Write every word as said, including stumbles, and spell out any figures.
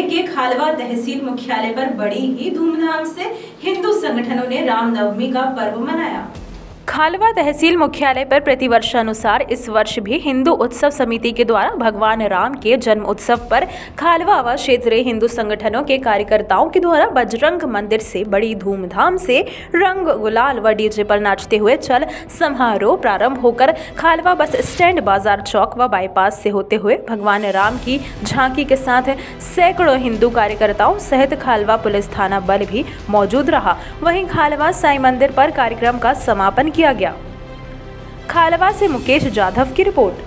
के खालवा तहसील मुख्यालय पर बड़ी ही धूमधाम से हिंदू संगठनों ने रामनवमी का पर्व मनाया। खालवा तहसील मुख्यालय पर प्रतिवर्षानुसार इस वर्ष भी हिंदू उत्सव समिति के द्वारा भगवान राम के जन्म उत्सव पर खालवा व क्षेत्रीय हिंदू संगठनों के कार्यकर्ताओं के द्वारा बजरंग मंदिर से बड़ी धूमधाम से रंग गुलाल व डीजे पर नाचते हुए चल समारोह प्रारंभ होकर खालवा बस स्टैंड, बाजार चौक व बाईपास से होते हुए भगवान राम की झांकी के साथ सैकड़ों हिंदू कार्यकर्ताओं सहित खालवा पुलिस थाना बल भी मौजूद रहा। वहीं खालवा साईं मंदिर पर कार्यक्रम का समापन किया गया। खालवा से मुकेश जाधव की रिपोर्ट।